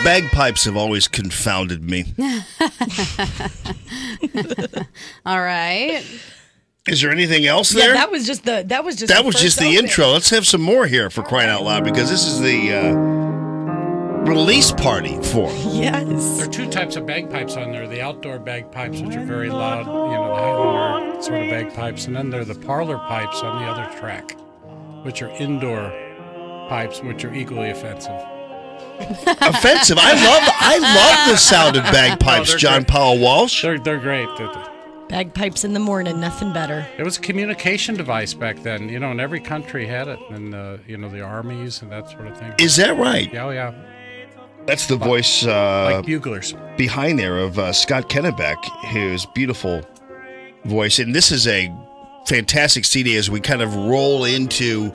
bagpipes have always confounded me. All right. Is there anything else there? Yeah, that was just the intro. Let's have some more here for crying out loud, because this is the release party for. Yes. There are two types of bagpipes on there. The outdoor bagpipes, which are very loud, the Highlander sort of bagpipes, and then there are the parlor pipes on the other track, which are indoor pipes, which are equally offensive. Offensive? I love the sound of bagpipes, John Powell Walsh. They're great. Bagpipes in the morning, nothing better. It was a communication device back then, and every country had it, and the armies and that sort of thing. Is that right? Yeah, yeah. That's the voice like buglers behind there of Scott Kennebeck, whose beautiful voice. And this is a fantastic CD as we kind of roll into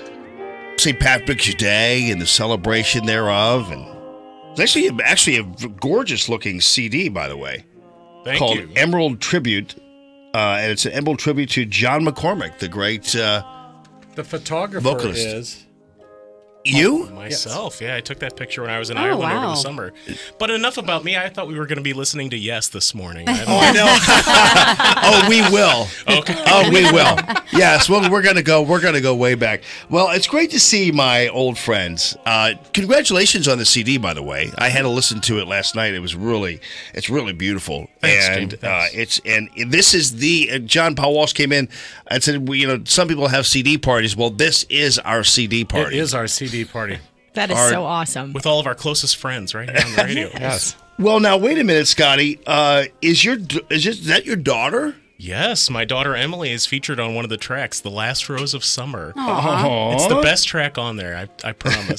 St. Patrick's Day and the celebration thereof. And it's actually a gorgeous looking CD, by the way. Called Emerald Tribute, and it's an Emerald Tribute to John McCormack, the great the photographer vocalist. Is you? Myself, yeah. I took that picture when I was in Ireland over the summer. But enough about me. I thought we were going to be listening to Yes this morning. I know. Oh, we will. Okay. Oh, we will. Yes. Well, we're gonna go way back. Well, it's great to see my old friends. Congratulations on the CD, by the way. I had to listen to it last night. It's really beautiful. Thanks, and this is the John Powell Walsh came in and said, some people have CD parties. Well, this is our CD party. It is our CD party. That is so awesome. With all of our closest friends right here on the radio. Yes. Well, now wait a minute, Scotty. Is that your daughter? Yes, my daughter Emily is featured on one of the tracks, "The Last Rose of Summer." Aww. It's the best track on there. I promise.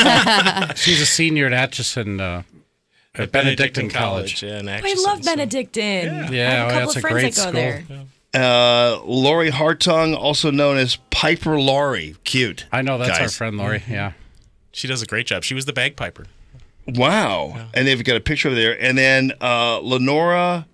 She's a senior at Atchison. At Benedictine College. Yeah, I love Benedictine. Yeah, I have a couple that's of a friends great that go school. there. Yeah. Lori Hartung, also known as Piper Laurie. Cute. I know, that's guys. our friend Lori. Yeah. She does a great job. She was the bagpiper. Wow. Yeah. And they've got a picture over there. And then Lenora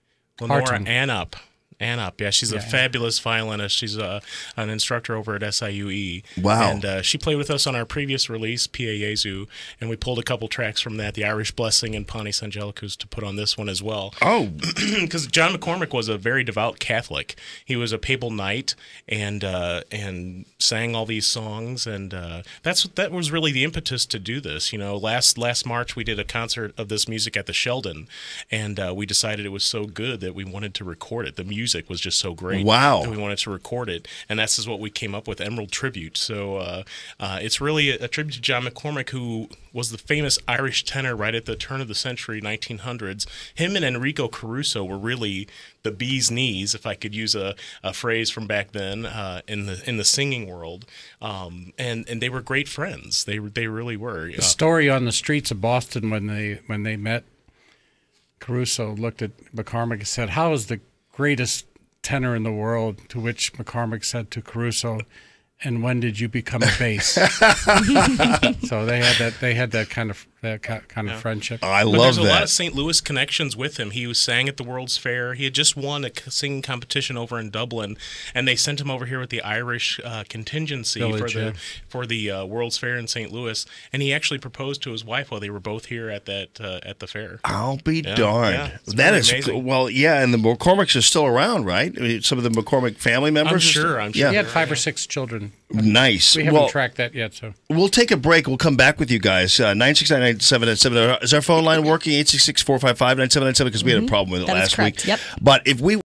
Anup. Yeah, she's a fabulous violinist. She's an instructor over at SIUE. Wow. And she played with us on our previous release, Pia Jesu, and we pulled a couple tracks from that, The Irish Blessing and Panis Angelicus, to put on this one as well. Oh. Because John McCormack was a very devout Catholic. He was a papal knight and sang all these songs, and that was really the impetus to do this. Last March we did a concert of this music at the Sheldon, and we decided it was so good that we wanted to record it. The music was just so great. Wow. That we wanted to record it, and that's what we came up with, Emerald Tribute. So it's really a tribute to John McCormack, who was the famous Irish tenor right at the turn of the century, 1900s. Him and Enrico Caruso were really the bee's knees, if I could use a phrase from back then, in the singing world. And they were great friends. They really were. The story on the streets of Boston when they met, Caruso looked at McCormack and said, "How is the greatest tenor in the world?" To which McCormack said to Caruso, "And when did you become a bass?" So they had that kind of friendship. I but love there's that. a lot of St. Louis connections with him. He sang at the World's Fair. He had just won a singing competition over in Dublin, and they sent him over here with the Irish contingency for the World's Fair in St. Louis. And he actually proposed to his wife while they were both here at the fair. I'll be darned. Yeah, that is amazing. well, yeah. And the McCormacks are still around, right? I mean, some of the McCormack family members. I'm sure. Yeah. He had 5 or 6 children. Nice. We haven't tracked that yet, so we'll take a break. We'll come back with you guys. 969-9797. Is our phone line working? 866-455-9797, because we had a problem with it last week. Yep. But if we